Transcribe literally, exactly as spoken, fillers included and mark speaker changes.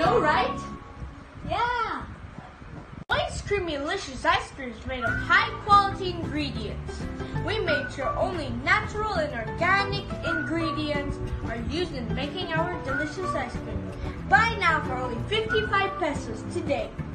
Speaker 1: know, right?
Speaker 2: Yeah.
Speaker 1: Ice Creamy Delicious ice cream is made of high-quality ingredients. We make sure only natural and organic ingredients are used in making our delicious ice cream. Buy now for only fifty-five pesos today.